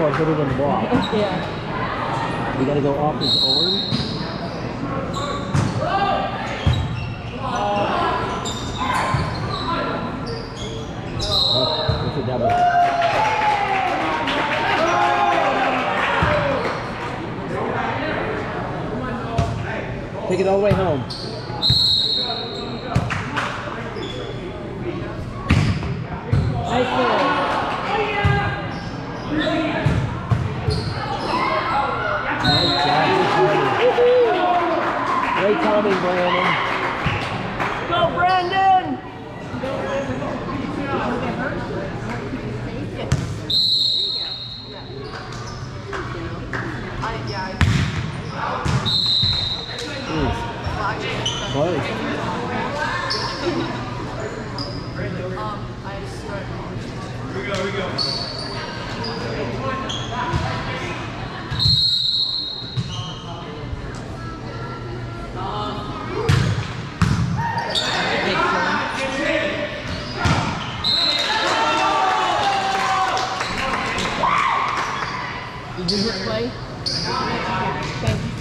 before I put it in the block. Yeah. We gotta go off his arm. Oh, it's a double. Take it all the way home. Nice ball. Great timing, Brandon. Go, Brandon! Close. Here we go. Did you hit play? Thank you.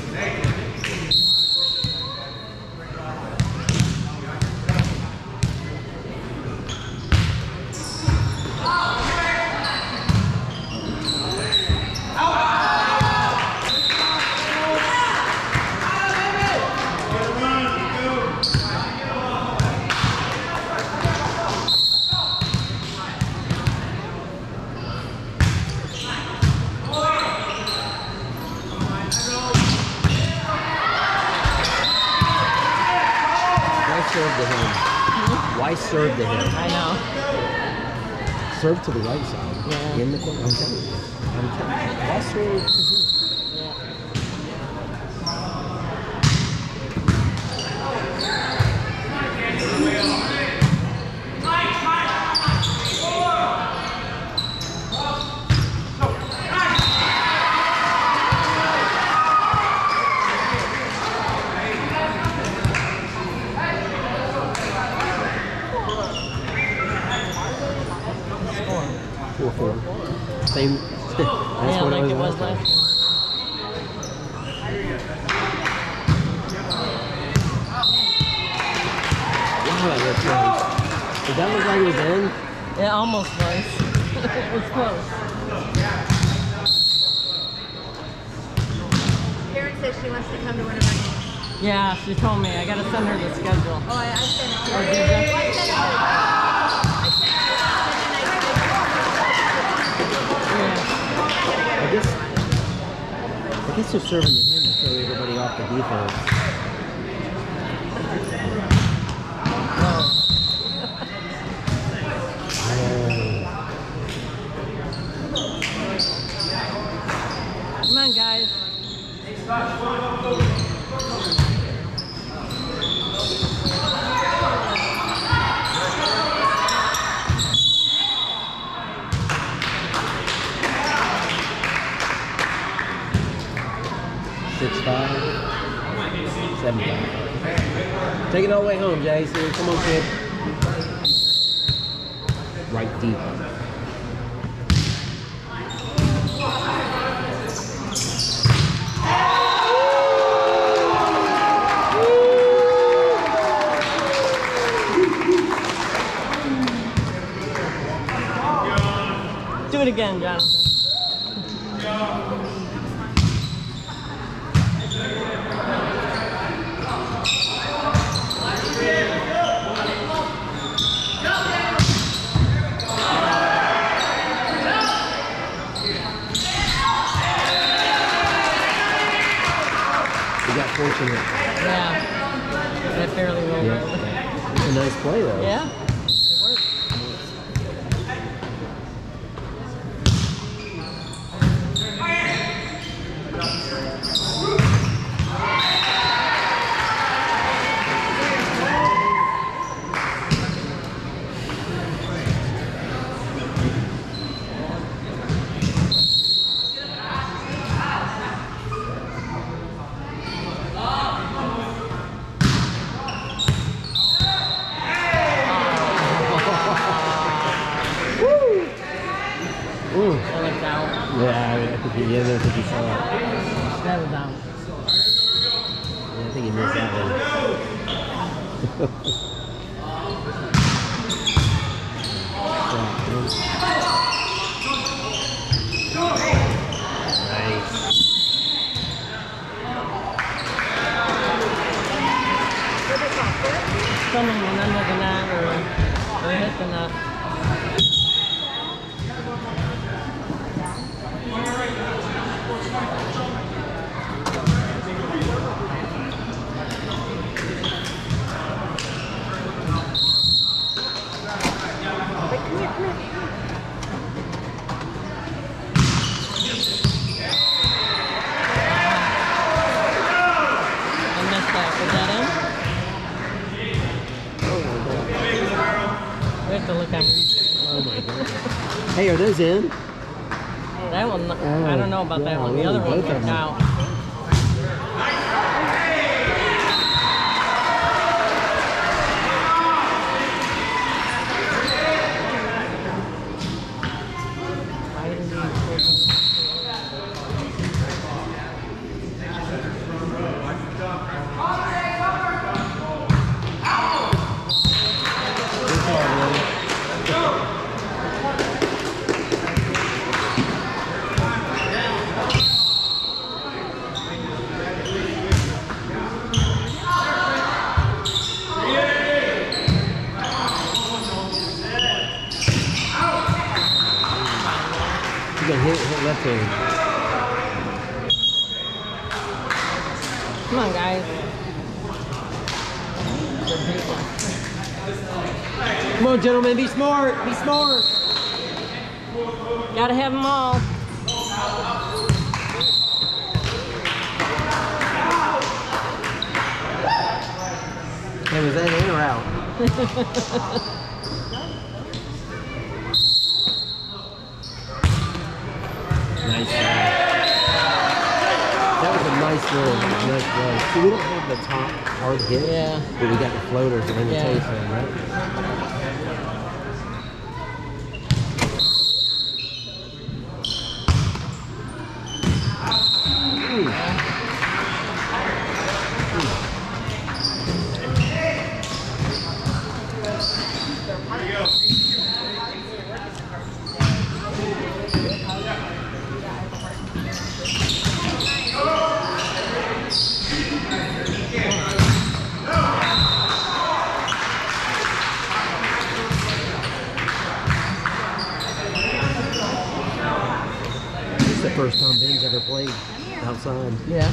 'Why serve to him? I know. Serve to the right side. Yeah. In the corner. I'm telling you. Why serve to him? Same. That's Yeah, what like it last was time. last time. Wow, that's close. Did that look like it was in? It almost was. It was close. Karen says she wants to come to one of our games. Yeah, she told me. I gotta send her the schedule. Oh, I sent it to Or her. did you? Well, I sent it to her. I guess they're serving to him to throw everybody off the defense. Come on, guys. 6'5", 7'5". Take it all the way home, Jason. Come on, kid. Right deep. Do it again, Jonathan. We got fortunate. Yeah. That fairly well. Yeah. It's a nice play, though. Yeah. It worked. Ooh. I like that one. Yeah, I think he did. I think he saw it. That was out. Yeah, I think he missed that one. Nice. Someone went under the net or hit the net. To look at. Oh my god. Hey, are those in? That one, I don't know about that one. The other one worked out. You can hit left hand. Come on, guys. Come on, gentlemen, be smart. Be smart. Gotta have them all. Hey, was that in or out? Nice shot. That was a nice little nice play. See, we don't have the top hard hit, but we got the floaters and invitation, right? First time Ben's ever played outside. Yeah.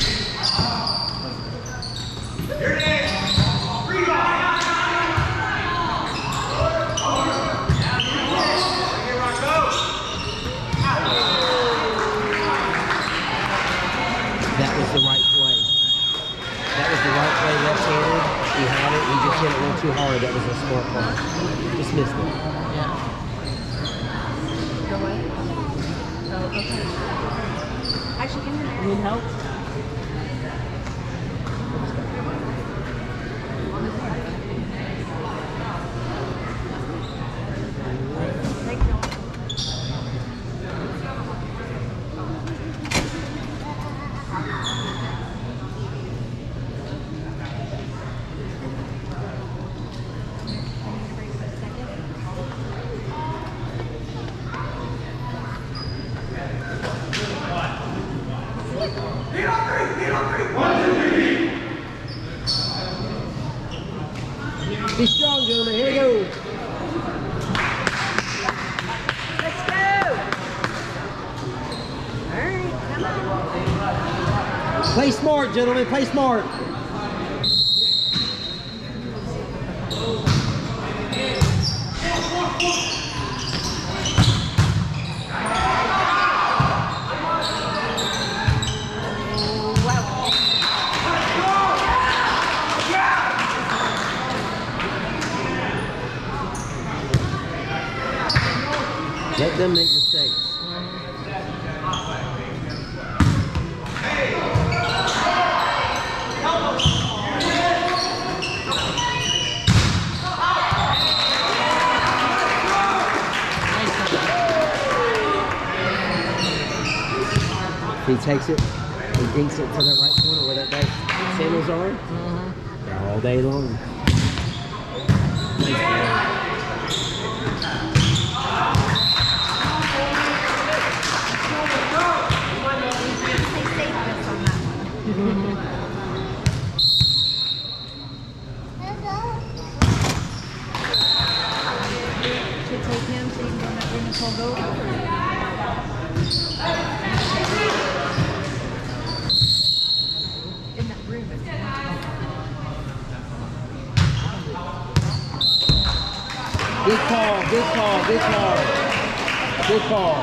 That was the right play. That was the right play, left-handed. He had it. He just hit it a little too hard. That was a smart play. Just missed it. Yeah. Go away. Oh, okay. Actually, in there. Need help? Be strong, gentlemen. Here we go. Let's go. All right, come on. Play smart, gentlemen. Play smart. Let them make mistakes. He takes it, he dinks it to the right corner where that guy's sandals are. All day long. Nice ball. Should take him so you can go in that room and call go. In that room. Good call, good call, good call. Good call.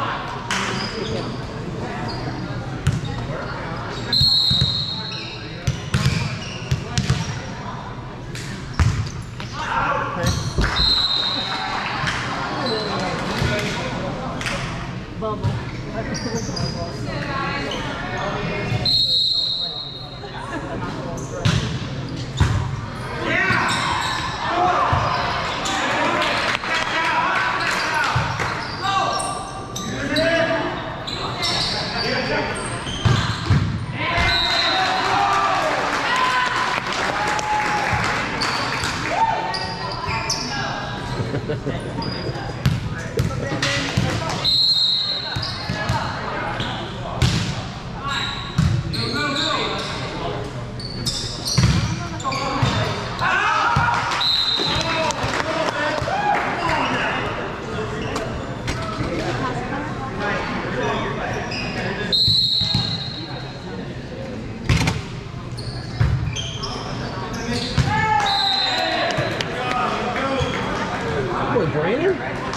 Bubble. Boy, Brandon.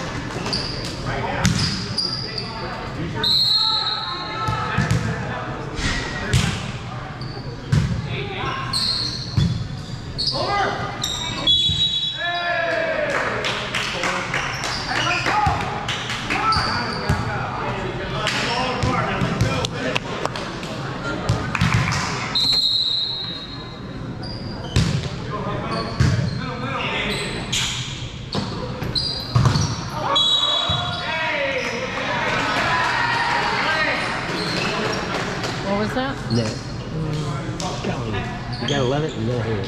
What was that? Net. Golly. You gotta love it and you gotta hate it.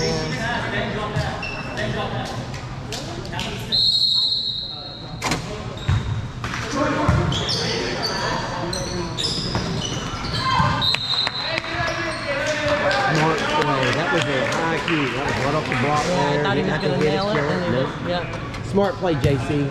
Smart play. That was a high key. That was right off the block Yeah, I there. thought he was Didn't have going to get nail it. Jarrett. And he Nope. did. Yeah. Smart play, JC.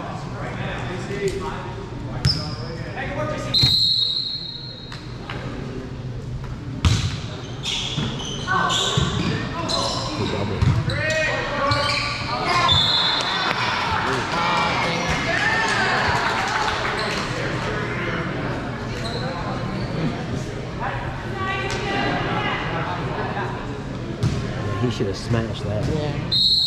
He should have smashed that. Yeah.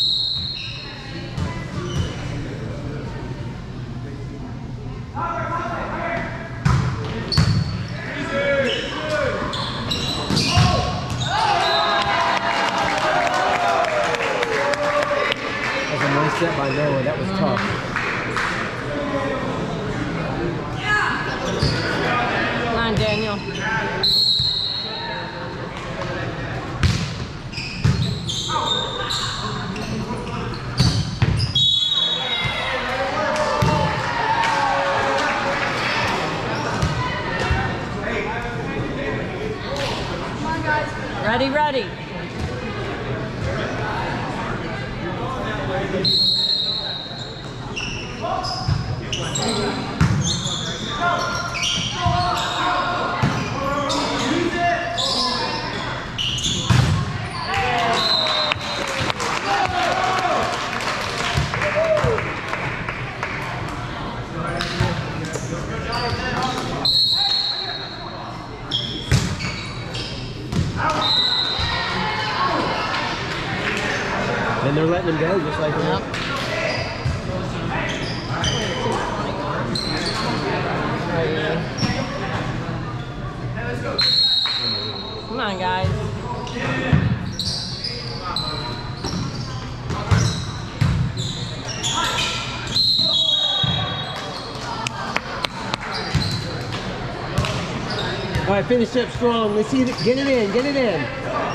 That was a nice set by Noah. That was tough. Come on, Daniel. Ready, ready. And they're letting him go just like that. Yep. Come on, guys. All right, finish up strong. Let's see it. Get it in. Get it in.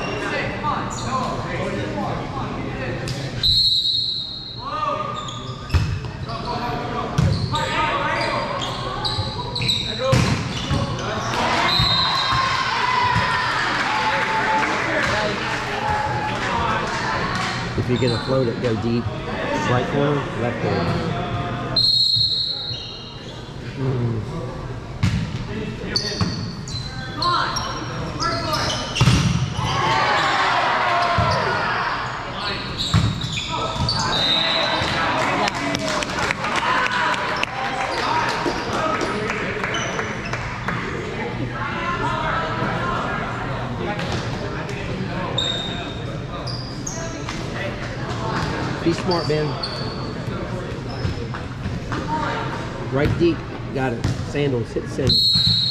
If you're gonna float it, go deep. Right corner, left corner. Be smart, Ben. Right deep. Got it. Sandals. Hit the sandals.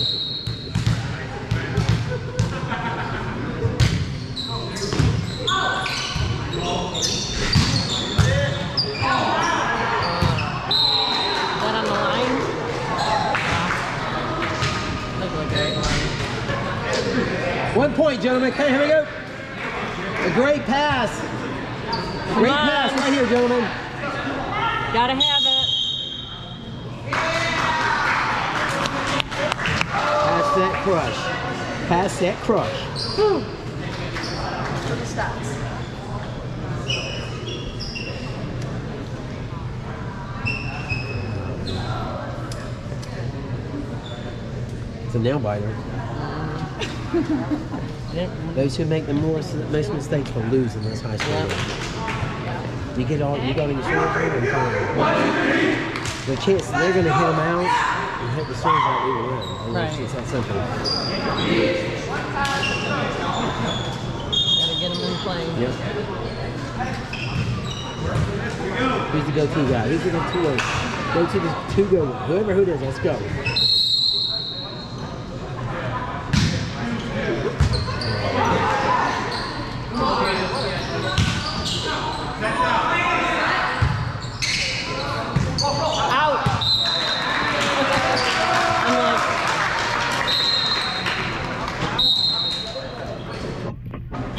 Is that on the line? Look like a line. 1 point, gentlemen. Okay, here we go. A great pass. Great pass right here, gentlemen. Gotta have it. Pass that crush. Pass that crush. For the stats. It's a nail biter. Those who make the most mistakes will lose in this high school. You get all you got in your swing and the chance they're going to hit them out and hit the swings out even win. Right. It's that simple. Gotta get them in play. Yep. Who's the go-to guy? Who's the go-to? Go to the two go. Whoever who it is, let's go.